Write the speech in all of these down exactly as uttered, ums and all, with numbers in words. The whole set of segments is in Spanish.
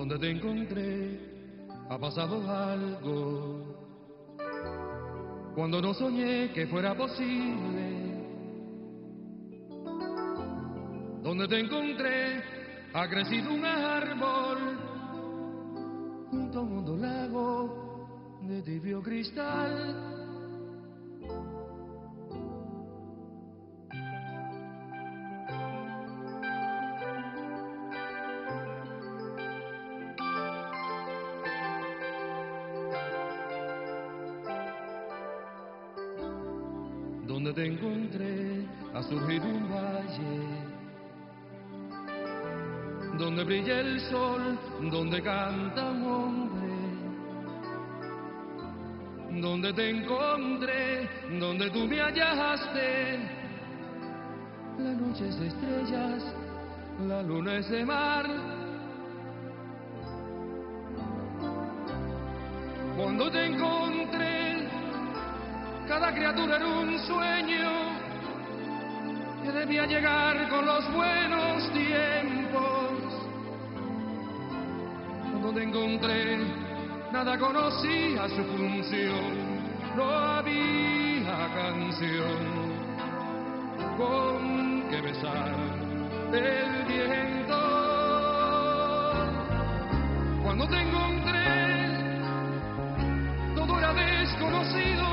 donde te encontré ha pasado algo. Cuando no soñé que fuera posible, donde te encontré ha crecido un árbol junto a un hondo lago de tibio cristal. Donde te encontré ha surgido un valle, donde brilla el sol, donde canta un hombre, donde te encontré, donde tú me hallaste. La noche es de estrellas, la luna es de mar. Cuando te encontré, cada criatura era un sueño que debía llegar con los buenos tiempos. Cuando te encontré, nada conocía su función, no había canción con que besar el viento. Cuando te encontré, todo era desconocido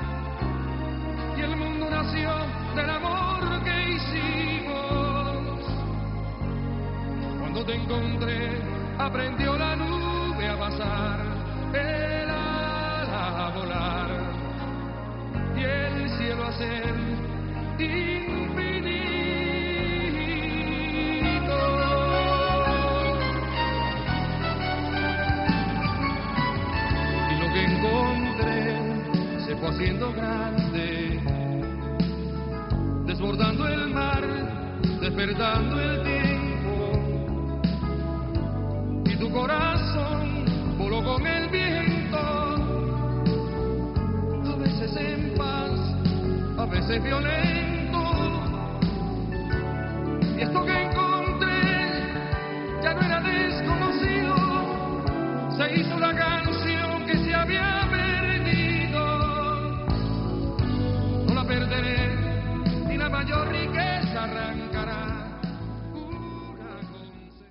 y el mundo nació del amor que hicimos. Cuando te encontré, aprendió la nube a pasar, el ala a volar y el cielo a ser infinito. Y lo que encontré se fue haciendo grande, desbordando el mar, despertando el tiempo, y tu corazón voló con el viento, a veces en paz, a veces violento. Y esto que encontré ya no era desconocido, se hizo la canción que se había perdido. No la perderé, ni la mayor riqueza arrancará una concesión.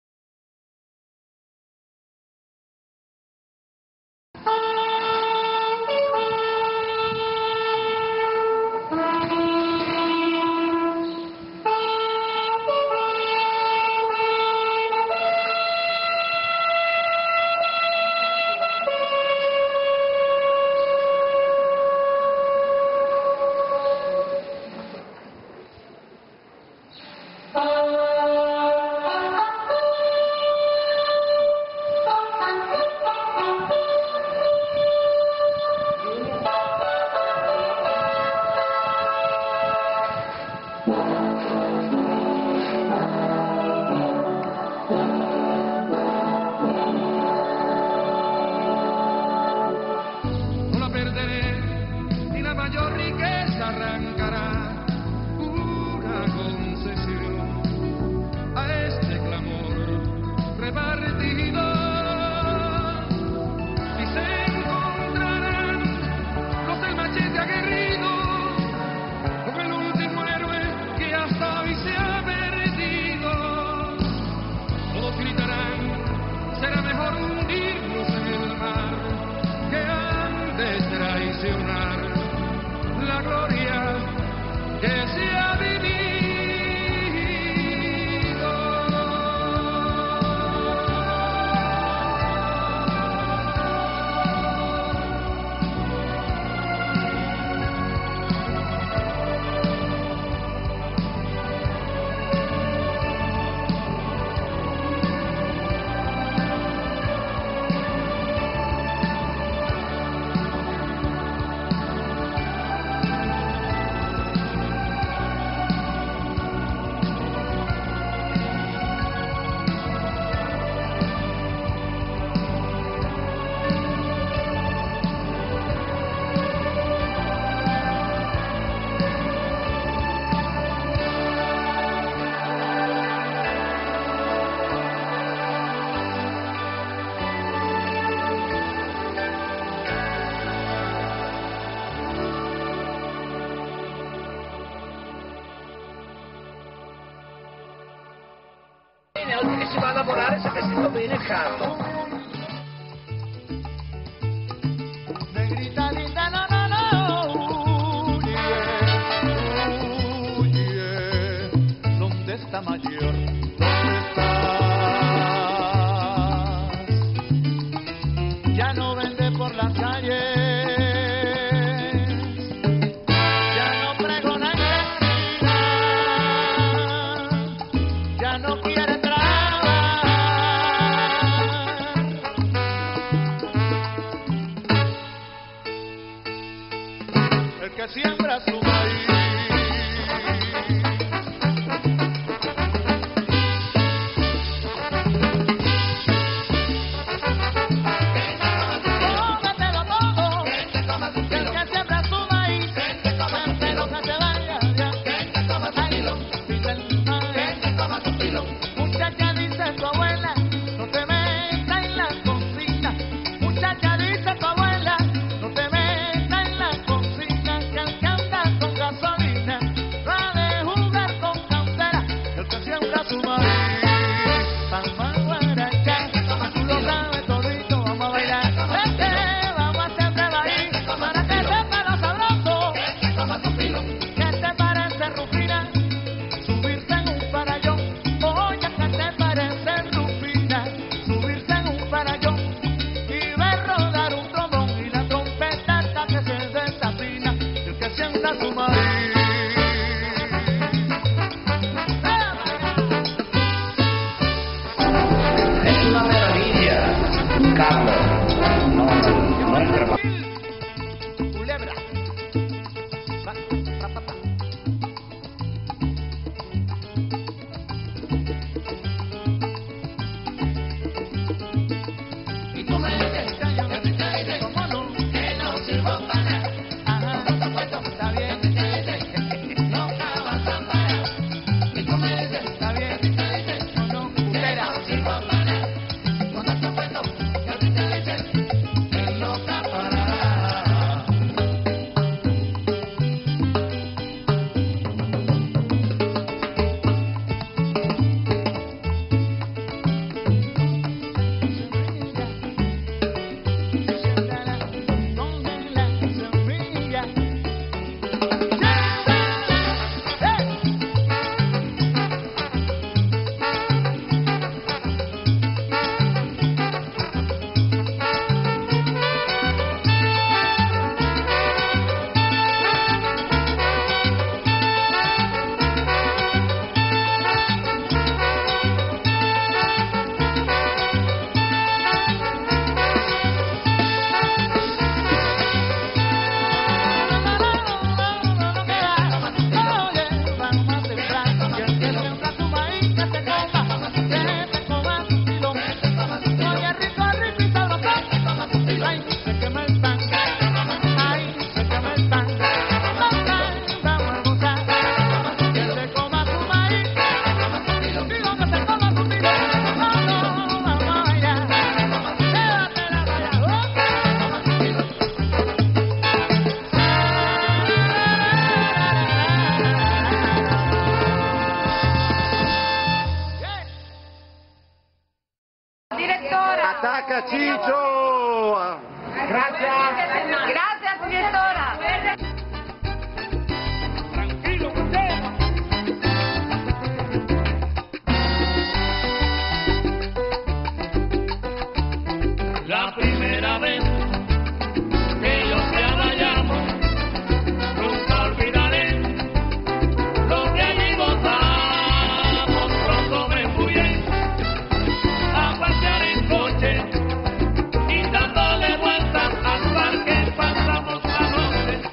La gloria que se ha vivido. viene, oggi che si va a lavorare sa che si va bene caldo. Negrita linda, no, no, no, huye, huye, ¿dónde está mayor? ¿Dónde estás? Ya no vende por las calles. Siembra su maíz. Cómetelo todo, el que siembra su maíz, pero que se vaya ya, muchacha dice tu abuela, no te metas en la cocina, muchacha dice tu abuela, no te metas en la cocina. Con gasolina, va de jugar con cantera, el que siembra su maíz. Vamos a guarachar, tú lo sabes todito, vamos a bailar. Vete, vamos a hacer maíz, para que sepa lo sabroso. ¿Qué te parece, Rufina? Subirse en un farallón. Oye, ¿qué te parece, Rufina? Subirse en un farallón y ver rodar un trombón y la trompeta hasta que se desafina. El que siembra su maíz. Es una maravilla, Carlos. No, no es verdad. Culebra. Va, pa, pa, pa. Y tú me dices, ¿cómo no? Que no sirvo para nada. Ajá, está bien. No acabas a parar. Y tú me dices, Está bien. No, no, que culebra. no sirvo para nada. Con tanto cuento, que ahorita dices, que no acabará. Siéntala con la semilla. Attacca Ciccio! Gracias. Gracias, directora. Tranquilo, usted. La primera vez que yo te llamo, nunca olvidaré lo que allí gozamos. Pronto me fui a pasear en coche y dándole vueltas al parque pasamos la noche.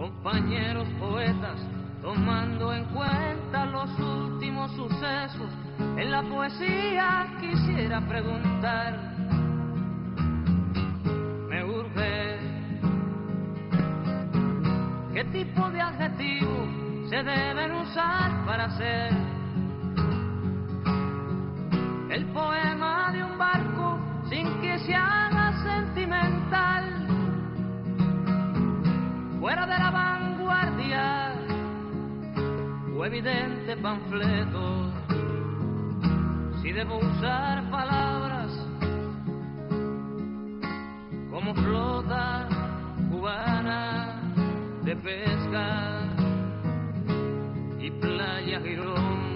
Compañeros poetas, tomando en cuenta los últimos sucesos, en la poesía quisiera preguntar, me urge, ¿qué tipo de adjetivos se deben usar para hacer el poema de un barco sin que se haga sentimental? Fuera de la vanguardia o evidente panfleto, si debo usar palabras como flota cubana de pesca y playa Girón.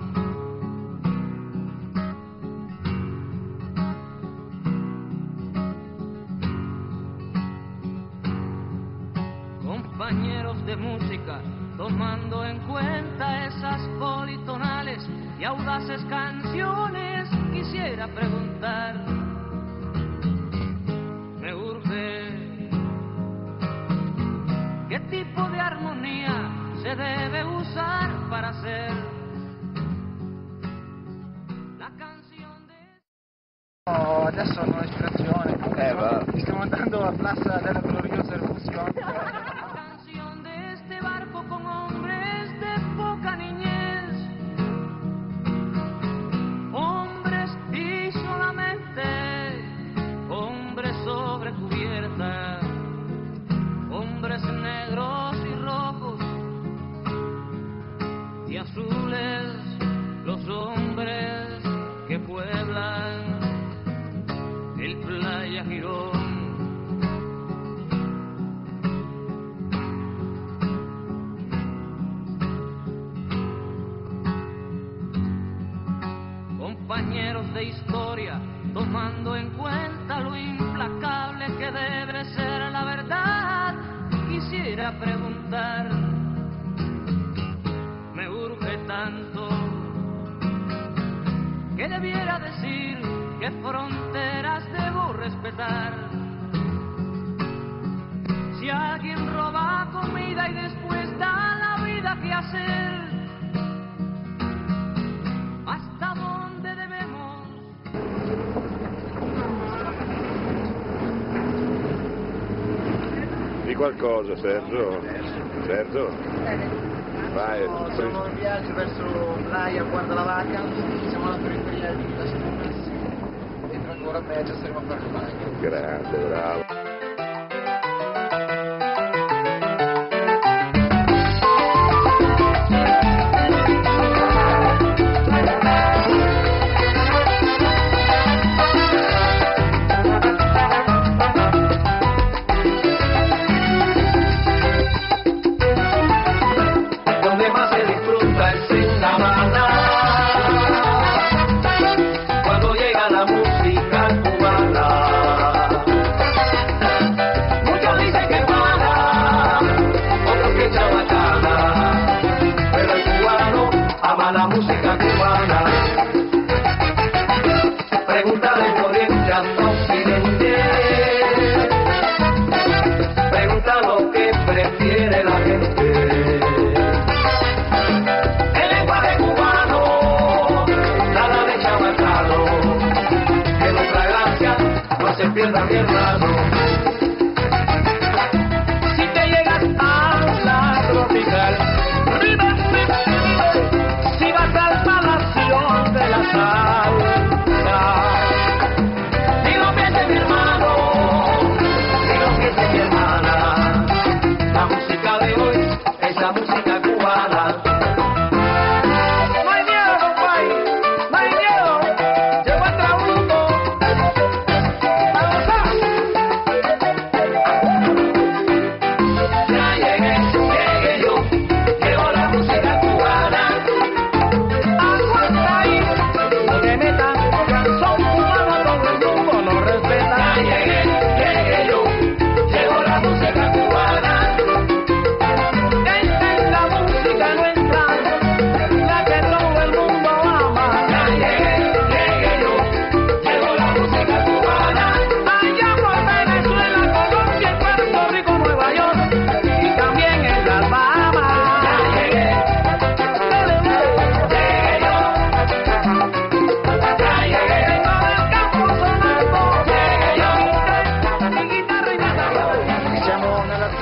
Compañeros de música, tomando en cuenta esas politonales y audaces canciones, quisiera preguntar, me urge, ¿qué tipo de armonía se debe usar para hacer la canción de... Oh, adesso hanno l'ispirazione, Eh, va. stiamo andando a Plaza della Gloriosa Revolución. La canción de este barco con hombres de poca niñez, hombres y solamente hombres sobre cubierta, hombres negros y rojos y azules, los hombres que pueblan el Playa Girón. Compañeros de historia, tomando en cuenta lo implacable que debe ser la verdad, quisiera preguntar, me urge tanto, ¿qué debiera decir? ¿Qué fronteras debo respetar? Si alguien roba comida y después da la vida, ¿qué hacer? ¿Hasta dónde debemos? Di qualcosa, Sergio. Sergio? Vai. Siamo, siamo in viaggio verso Playa Guardalavaca, siamo alla periferia di Las Tunas e tra ancora peggio saremo a fare il bagno. Grande, bravo. Donde más se disfruta es en La Habana, cuando llega la música cubana. Muchos dicen que para, otros que echa bacana, pero el cubano ama la música cubana. Pregúntale de oriente hasta occidente, pregunta lo que prefiere la gente. El lenguaje cubano, nada de chabacano, que nuestra gracia no se pierda, mi hermano. Si te llegas a la tropical, si vas al palacio de la salsa, ni lo pienses, mi hermano, ni lo pienses, mi hermana, la música de hoy es la música cubana. No hay miedo, compadre, no hay miedo, llegó el trabuco, a gozar.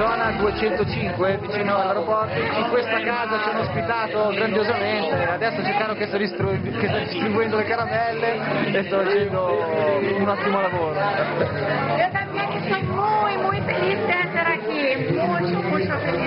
zona duecentocinque, vicino all'aeroporto. In questa casa ci hanno ospitato grandiosamente, adesso cercano che sto, distru- che sto distribuendo le caramelle e sto facendo un ottimo lavoro. Yo también estoy muy, muy feliz de estar aquí. Mucho, mucho feliz.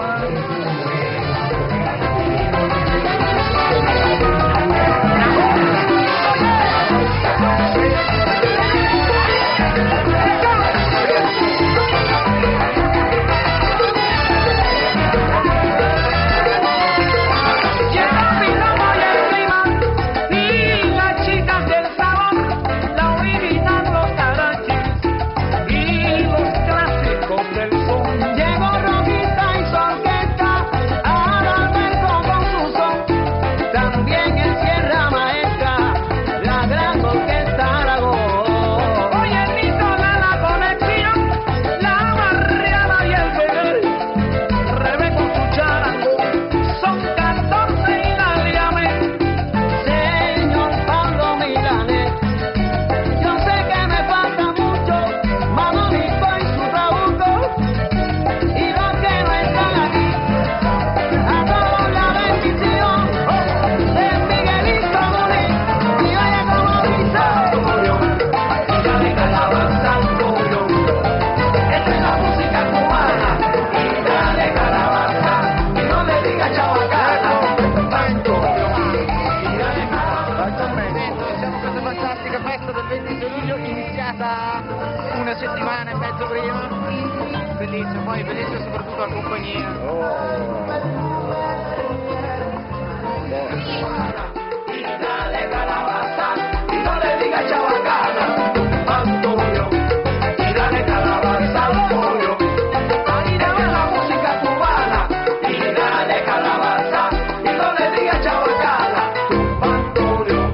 Una settimana e mezzo prima, bellissimo, poi bellissimo soprattutto la compagnia. Dale calabaza y no le digas chabacana, Antonio, y dale calabaza Antonio, ahí le va la música cubana, y dale calabaza y no le digas chabacana, Antonio,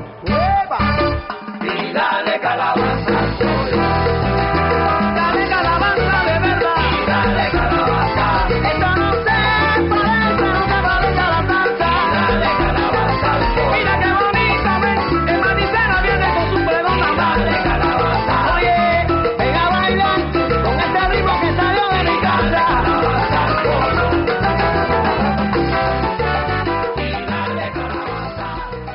y dale calabaza Antonio. Dale calabaza de verdad, y dale calabaza, esto no se parece, no se parece a la salsa, y dale calabaza Antonio. Mira qué bonita, ven, el manicero viene con su pregona, dale calabaza. Oye, ven a bailar con este ritmo que salió de mi casa, calabaza Antonio. Y dale calabaza.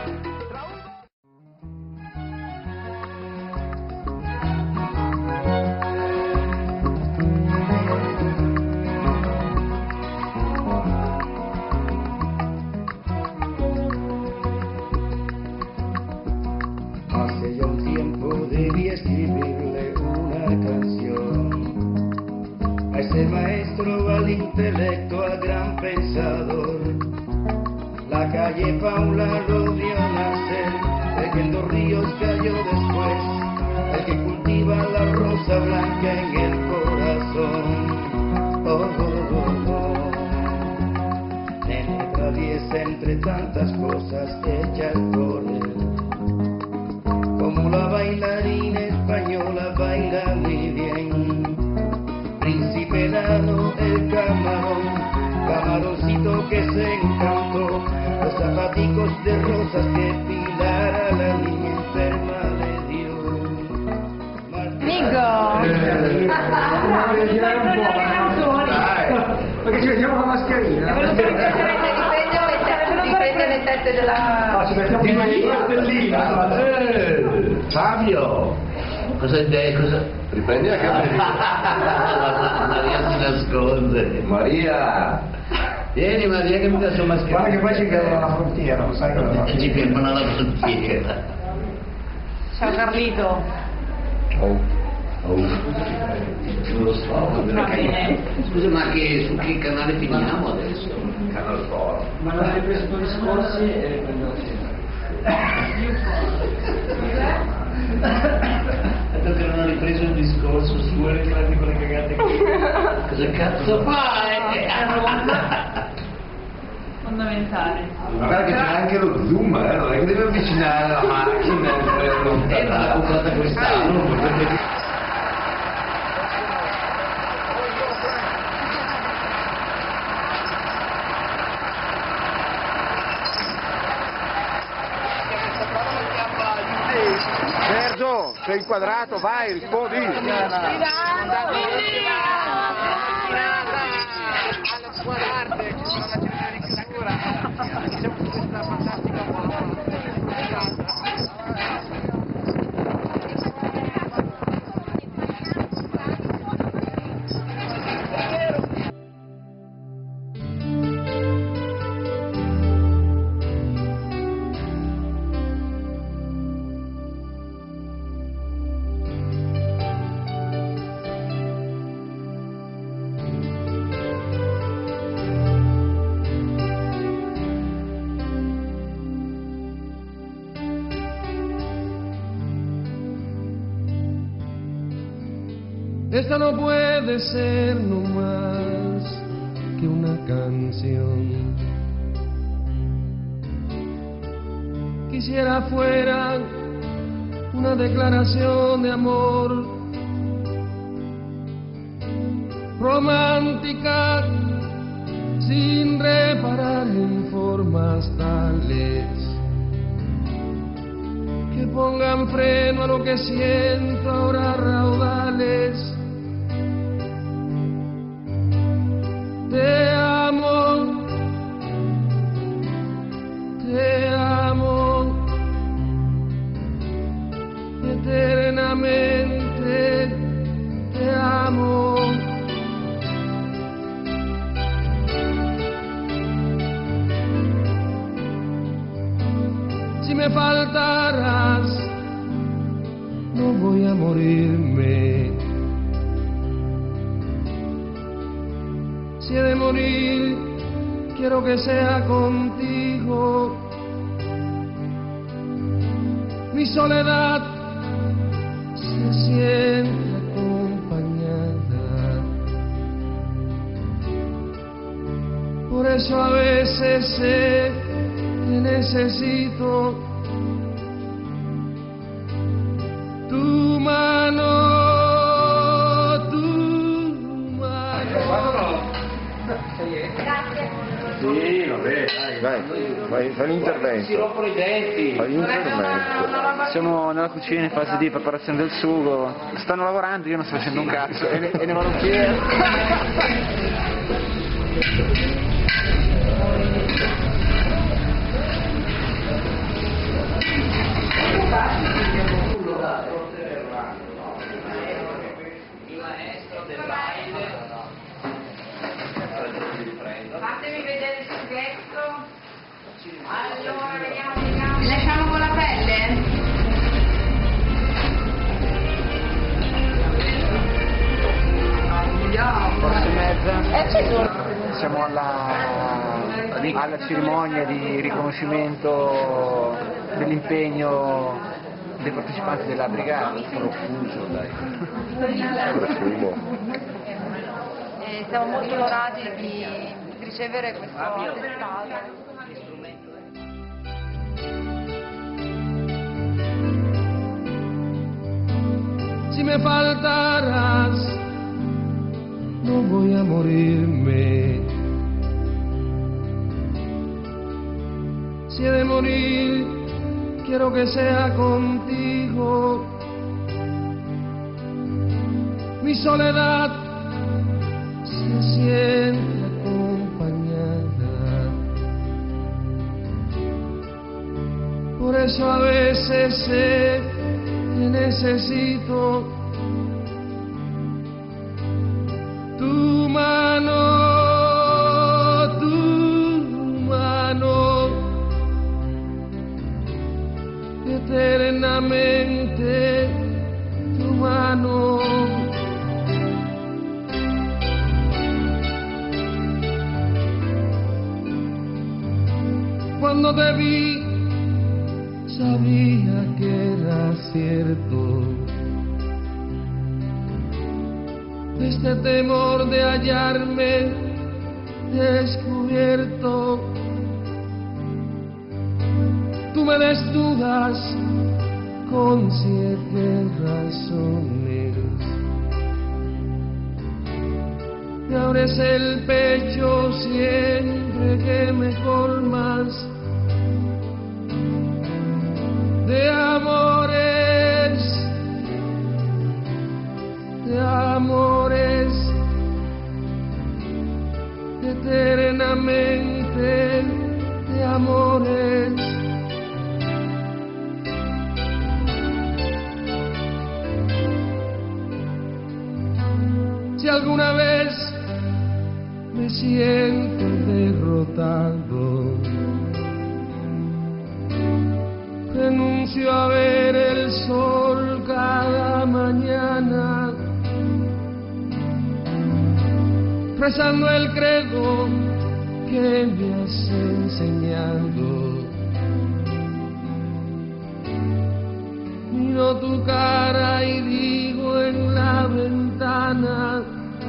Hace ya un tiempo debí escribirle una canción a ese maestro, al intelecto, al gran pensador. La calle Paula lo vio nacer, el que en dos ríos cayó después, el que cultiva la rosa blanca en el corazón. Oh, oh, oh, oh. Nene traviesa entre tantas cosas hechas por él, como la bailarina española baila muy bien. Príncipe helado, el camarón, camaroncito que se encantó, los zapaticos de rosas que Pilar a la niña enferma le dio. Perché ci mettiamo la mascherina? Dipende le teste della... No, ci mettiamo una stellina. Eh, Fabio! Cosa è? Cosa? Riprendi la camera. Maria si nasconde. Maria! Vieni Maria che mi dà sua mascherina. Guarda che poi ci chiudono la frontiera, lo sai cosa? E ci fermano alla frontiera. Ciao Carlito. Oh. Oh. Non lo so. Scusa, ma che, su che canale finiamo adesso? Canal Foro. Ma non hai preso i tuoi discorsi e riprendiamo Dato che non ho ripreso il discorso, si vuole tirarmi con le cagate che... Cosa cazzo fai? Fondamentale. Ma guarda che c'è anche lo zoom, eh? Non è che devi avvicinare la macchina e Eh, ma l'ha comprata quest'anno, potrebbe... Sergio! sei inquadrato, vai, rispondi. Alla sua arte, ci sono la teoria di chiusura. Diciamo che questa fantastica Esta no puede ser no más que una canción. Quisiera fuera una declaración de amor romántica, sin reparar en formas tales que pongan freno a lo que siento ahora raudales. Te amo, te amo, eternamente te amo. Si me faltaras, no voy a morirme. Si he de morir, quiero que sea contigo. Mi soledad se siente acompañada. Por eso a veces sé que necesito tu mano. Sì, vabbè, dai, vai, vai, fai l'intervento. Si rompono i denti. Fai l'intervento. Siamo nella cucina in fase di preparazione del sugo. Stanno lavorando, io non sto facendo un cazzo. E ne, e ne vado un piede. Fatemi vedere il sughetto. Allora, vediamo, vediamo. Li lasciamo con la pelle? Forse mezza. Siamo alla, alla cerimonia di riconoscimento dell'impegno dei partecipanti della brigata. Profuso, dai. E siamo molto onorati di ricevere questo attestato. Si me faltaras, no voy a morirme. Si he de morir, quiero que sea contigo. Mi soledad se siente acompañada. Por eso a veces sé que necesito tu mano, tu mano, eternamente tu mano. Cuando te vi, sabía que era cierto. Este temor de hallarme descubierto. Tú me desnudas con siete razones. Me abres el pecho siempre que me colmas de amores eternamente de amores. Si alguna vez me siento derrotado, renuncio a ver el sol cada mañana, rezando el credo que me has enseñado. Miro tu cara y digo en la ventana: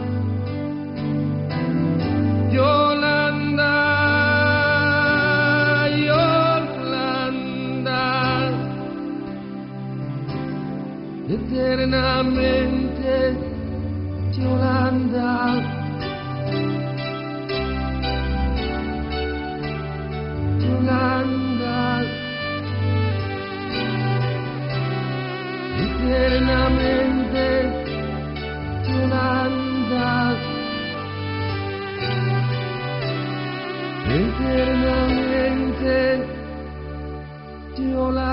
Yolanda, Yolanda, eternamente Yolanda, Yolanda, eternamente Yolanda, eternamente Yolanda.